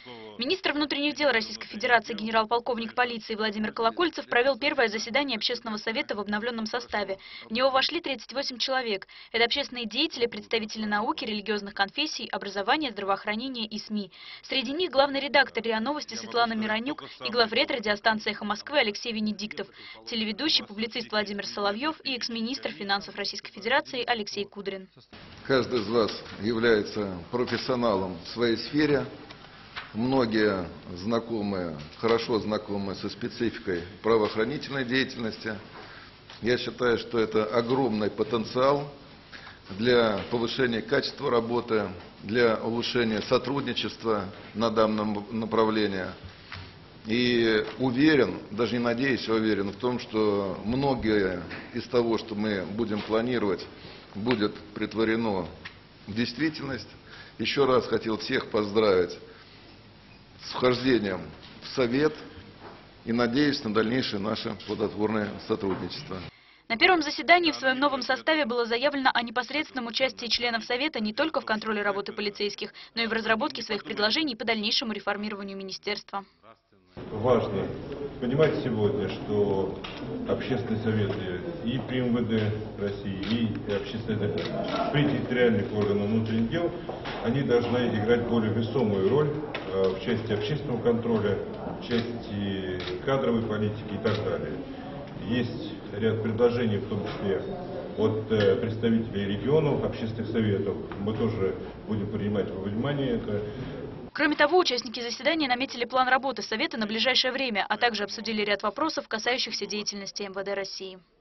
Министр внутренних дел Российской Федерации генерал-полковник полиции Владимир Колокольцев провел первое заседание Общественного совета в обновленном составе. В него вошли 38 человек. Это общественные деятели, представители науки, религиозных конфессий, образования, здравоохранения и СМИ. Среди них главный редактор РИА Новости Светлана Миронюк и главред радиостанции «Эхо Москвы» Алексей Венедиктов, телеведущий, публицист Владимир Соловьев и экс-министр финансов Российской Федерации Алексей Кудрин. Каждый из вас является профессионалом в своей сфере. Многие хорошо знакомы со спецификой правоохранительной деятельности. Я считаю, что это огромный потенциал для повышения качества работы, для улучшения сотрудничества на данном направлении. И уверен, даже не надеюсь, а уверен в том, что многое из того, что мы будем планировать, будет претворено в действительность. Еще раз хотел всех поздравить с вхождением в Совет и надеюсь на дальнейшее наше плодотворное сотрудничество. На первом заседании в своем новом составе было заявлено о непосредственном участии членов Совета не только в контроле работы полицейских, но и в разработке своих предложений по дальнейшему реформированию министерства. Важно понимать сегодня, что общественные советы и при МВД России, и общественные при территориальных органах внутренних дел, они должны играть более весомую роль в части общественного контроля, в части кадровой политики и так далее. Есть ряд предложений, в том числе от представителей регионов, общественных советов. Мы тоже будем принимать во внимание это. Кроме того, участники заседания наметили план работы Совета на ближайшее время, а также обсудили ряд вопросов, касающихся деятельности МВД России.